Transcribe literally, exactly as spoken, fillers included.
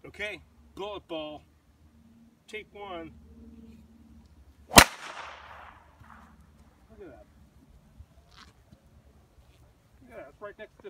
Okay, bullet ball. Take one. Look at that. Look at that. It's right next to